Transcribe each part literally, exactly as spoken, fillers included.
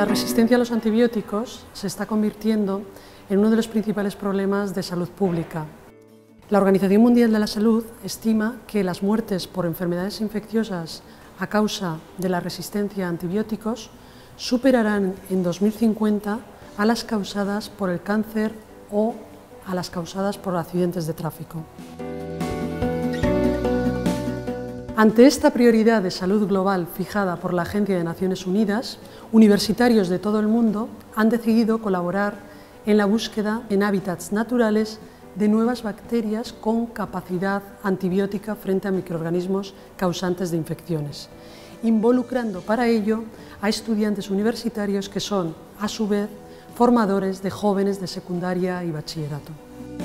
La resistencia a los antibióticos se está convirtiendo en uno de los principales problemas de salud pública. La Organización Mundial de la Salud estima que las muertes por enfermedades infecciosas a causa de la resistencia a antibióticos superarán en dos mil cincuenta a las causadas por el cáncer o a las causadas por accidentes de tráfico. Ante esta prioridad de salud global fijada por la Agencia de Naciones Unidas, universitarios de todo el mundo han decidido colaborar en la búsqueda en hábitats naturales de nuevas bacterias con capacidad antibiótica frente a microorganismos causantes de infecciones, involucrando para ello a estudiantes universitarios que son, a su vez, formadores de jóvenes de secundaria y bachillerato.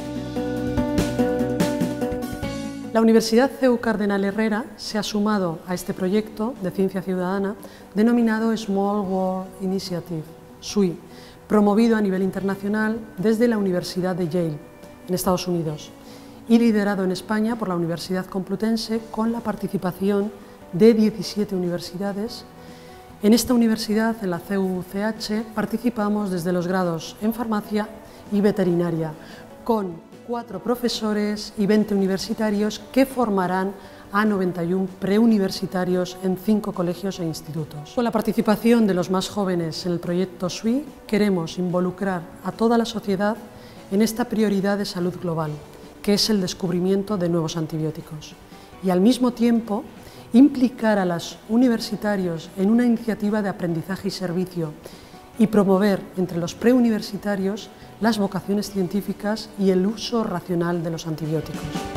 La Universidad C E U Cardenal Herrera se ha sumado a este proyecto de ciencia ciudadana denominado Small World Initiative, S W I, promovido a nivel internacional desde la Universidad de Yale, en Estados Unidos, y liderado en España por la Universidad Complutense con la participación de diecisiete universidades. En esta universidad, en la C U C H, participamos desde los grados en farmacia y veterinaria, con cuatro profesores y veinte universitarios que formarán a noventa y uno preuniversitarios en cinco colegios e institutos. Con la participación de los más jóvenes en el proyecto S W I, queremos involucrar a toda la sociedad en esta prioridad de salud global, que es el descubrimiento de nuevos antibióticos, y al mismo tiempo implicar a los universitarios en una iniciativa de aprendizaje y servicio y promover entre los preuniversitarios las vocaciones científicas y el uso racional de los antibióticos.